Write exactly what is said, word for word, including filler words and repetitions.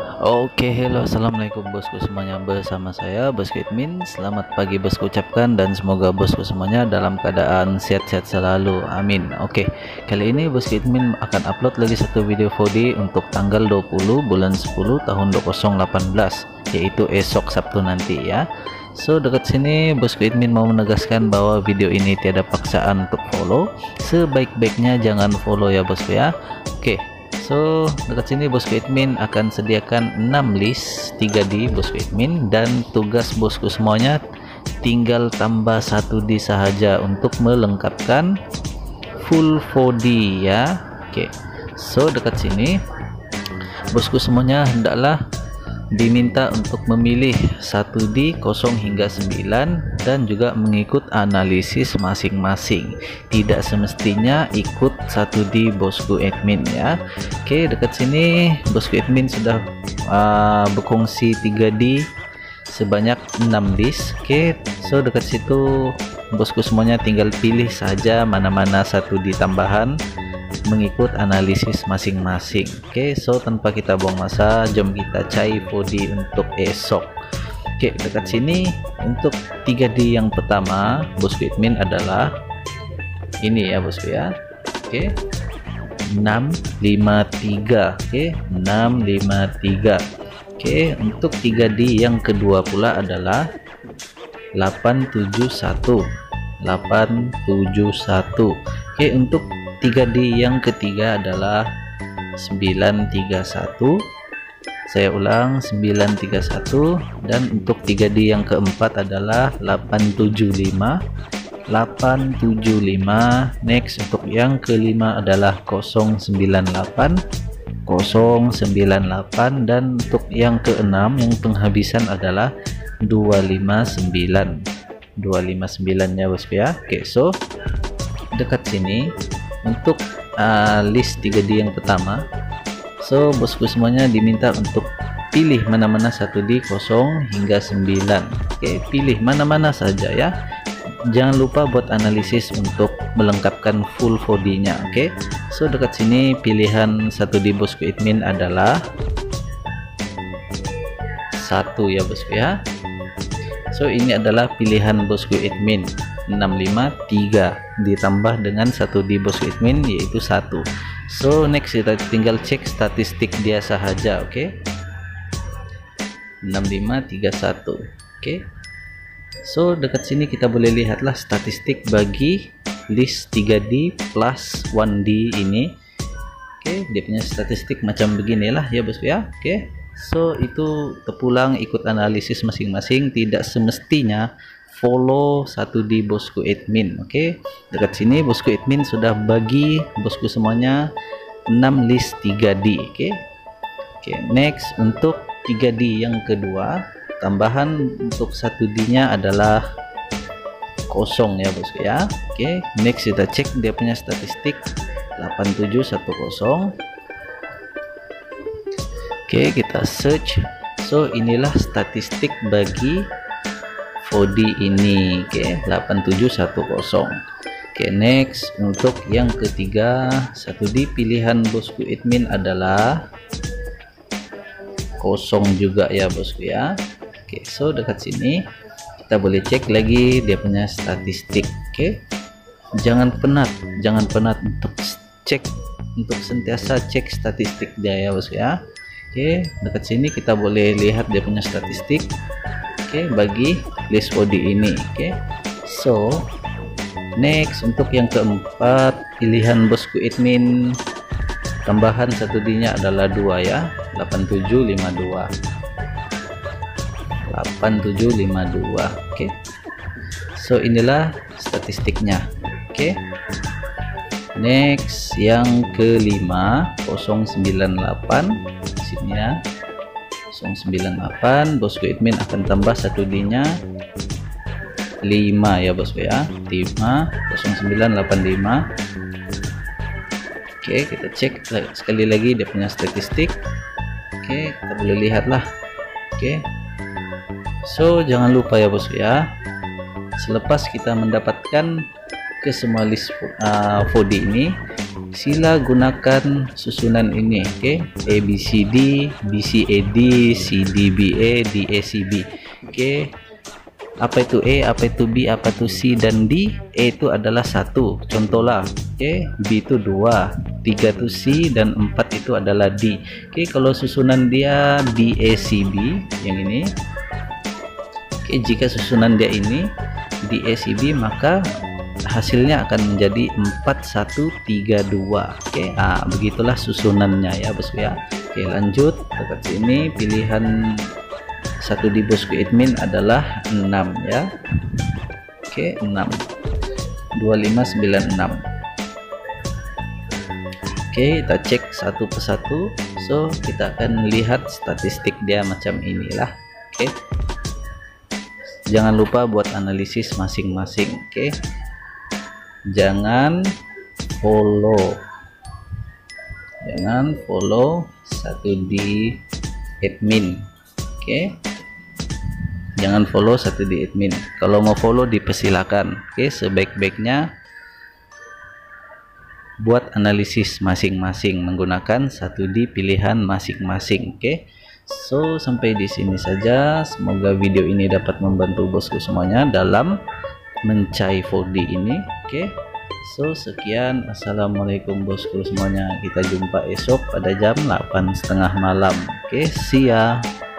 Oke, hello, assalamualaikum bosku semuanya, bersama saya bosku admin. Selamat pagi bosku ucapkan, dan semoga bosku semuanya dalam keadaan sehat-sehat selalu, amin. Oke, kali ini bosku admin akan upload lagi satu video empat D untuk tanggal dua puluh bulan sepuluh tahun dua ribu delapan belas, yaitu esok Sabtu nanti ya. So, dekat sini bosku admin mau menegaskan bahwa video ini tiada paksaan untuk follow. Sebaik-baiknya jangan follow ya bosku ya. Oke, so dekat sini bosku admin akan sediakan enam list tiga D bosku admin, dan tugas bosku semuanya tinggal tambah satu D sahaja untuk melengkapkan full empat D ya. Oke, so dekat sini bosku semuanya hendaklah diminta untuk memilih satu D kosong hingga sembilan dan juga mengikut analisis masing-masing. Tidak semestinya ikut satu D bosku admin ya. Oke, dekat sini bosku admin sudah uh, berkongsi tiga D sebanyak enam list. Oke, so dekat situ bosku semuanya tinggal pilih saja mana-mana satu D tambahan mengikut analisis masing-masing. Oke, so tanpa kita buang masa, jom kita cari empat D untuk esok. Oke, dekat sini untuk tiga D yang pertama bosku admin adalah ini ya bosku ya. Oke, enam lima tiga. Oke, enam lima tiga. Oke, untuk tiga D yang kedua pula adalah delapan tujuh satu. delapan tujuh satu. Oke, untuk tiga D yang ketiga adalah sembilan tiga satu. Saya ulang, sembilan tiga satu. Dan untuk tiga D yang keempat adalah delapan tujuh lima. delapan tujuh lima. Next, untuk yang kelima adalah nol sembilan delapan. nol sembilan delapan. Dan untuk yang keenam yang penghabisan adalah dua lima sembilan. dua lima sembilan ya bosku ya. Oke, so dekat sini untuk uh, list tiga D yang pertama, so bosku semuanya diminta untuk pilih mana-mana satu D kosong hingga sembilan. Oke, pilih mana-mana saja ya, jangan lupa buat analisis untuk melengkapkan full empat D nya. Oke, so dekat sini pilihan satu D bosku admin adalah satu ya bosku ya. So ini adalah pilihan bosku admin enam lima tiga ditambah dengan satu D bosku admin yaitu satu. So next kita tinggal cek statistik dia sahaja. Oke, okay? enam lima tiga satu. Oke, okay? So dekat sini kita boleh lihatlah statistik bagi list tiga D plus satu D ini. Oke, okay? Dia punya statistik macam beginilah ya bosku ya. Oke, okay? So itu terpulang ikut analisis masing-masing, tidak semestinya follow satu D bosku admin. Oke, okay? Dekat sini bosku admin sudah bagi bosku semuanya enam list tiga D. Oke, okay? Oke, okay, next untuk tiga D yang kedua, tambahan untuk satu D nya adalah kosong ya bosku ya. Oke, okay? Next kita cek dia punya statistik delapan tujuh satu nol. Oke, okay, kita search. So inilah statistik bagi empat D ini. Oke, okay, delapan tujuh satu nol. Oke, okay, next untuk yang ketiga satu D pilihan bosku admin adalah kosong juga ya bosku ya. Oke, okay, so dekat sini kita boleh cek lagi dia punya statistik. Oke, okay? Jangan penat, jangan penat untuk cek, untuk sentiasa cek statistik dia ya bosku ya. Oke, dekat sini kita boleh lihat dia punya statistik. Oke, bagi list empat D ini. Oke, so next untuk yang keempat pilihan bosku admin tambahan satu D nya adalah dua ya, delapan tujuh lima dua. delapan tujuh lima dua. Oke, so inilah statistiknya. Oke, next yang kelima nol sembilan delapan sini ya, nol sembilan delapan. Bosku admin akan tambah satu D nya lima ya bosku ya, lima nol sembilan delapan lima. Oke, kita cek sekali lagi dia punya statistik. Oke, kita boleh lihatlah. Oke, so jangan lupa ya bosku ya, selepas kita mendapatkan ke semua list uh, empat D ini, sila gunakan susunan ini. Oke, okay? A B C D, B C A D, C D B A, D A C B. Oke, okay? Apa itu A, apa itu B, apa itu C dan D? A itu adalah satu, contohlah. Oke, okay? B itu dua, tiga itu C, dan empat itu adalah D. Oke, okay? Kalau susunan dia D A C B yang ini. Oke, okay? Jika susunan dia ini D A C B, maka hasilnya akan menjadi empat satu tiga dua. Oke, ah begitulah susunannya ya bosku ya. Oke, lanjut dekat sini, pilihan satu di bosku admin adalah enam ya. Oke, enam dua lima sembilan enam. Oke, kita cek satu persatu. So kita akan lihat statistik dia macam inilah. Oke, jangan lupa buat analisis masing-masing. Oke, jangan follow jangan follow satu di admin. Oke, okay? Jangan follow satu di admin. Kalau mau follow dipersilakan. Oke, okay? Sebaik-baiknya buat analisis masing-masing menggunakan satu di pilihan masing-masing. Oke, okay? So sampai di sini saja. Semoga video ini dapat membantu bosku semuanya dalam mencai empat D ini. Oke, okay? So sekian, assalamualaikum bosku semuanya. Kita jumpa esok pada jam delapan tiga puluh malam. Oke, okay? See ya.